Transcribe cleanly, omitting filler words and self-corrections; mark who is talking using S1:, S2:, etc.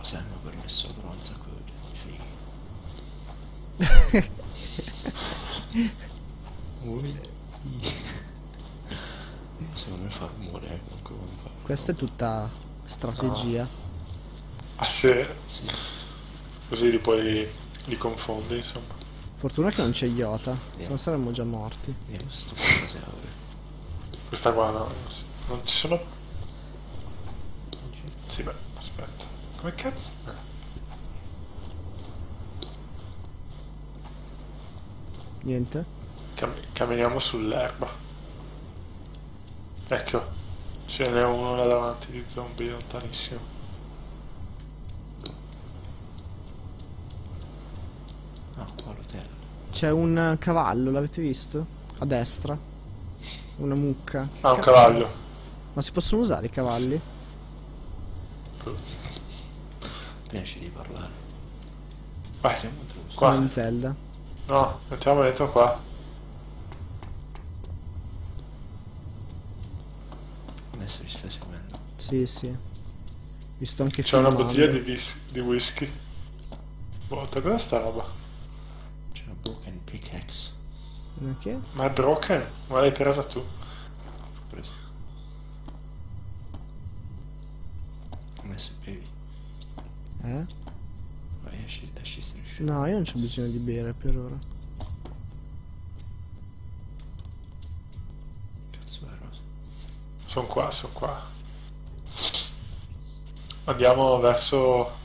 S1: sai, ma per messo trovo un sacco di fighi. Secondo me fa rumore, comunque quando fa.
S2: Questa è tutta strategia.
S3: Ah sì,
S1: Sì.
S3: così poi li confondi, insomma.
S2: Fortuna che non c'è Iota, se no saremmo già morti.
S1: Vediamo se sto qualcosa si apre.
S3: Questa qua no, non ci sono... Sì, beh, aspetta. Come cazzo?
S2: Niente?
S3: Camminiamo sull'erba. Ecco, ce n'è uno là davanti di zombie lontanissimo.
S1: No, qua l'hotel.
S2: C'è un cavallo, l'avete visto? A destra. Una mucca. Che
S3: Ah, un
S2: cazzo è?
S3: cavallo.
S2: Ma si possono usare i cavalli?
S1: Appena ci devi parlare.
S3: Vai,
S1: Siamo giusto.
S2: Come
S3: qua.
S2: in Zelda.
S3: No, mettiamo dentro qua.
S1: Adesso ci stai seguendo.
S2: Sì, sì. Mi sto anche
S3: C'è una
S2: filmando.
S3: bottiglia di whisky. Boh, cosa sta roba?
S1: C'è una broken pickaxe.
S2: Una che?
S3: Ma è broken? Ma l'hai presa tu?
S1: Ho preso. Adesso bevi.
S2: Eh?
S1: Vai, esci striscio.
S2: No, io non c'ho bisogno di bere per ora.
S1: Cazzo è rosa.
S3: Sono qua, sono qua. Andiamo verso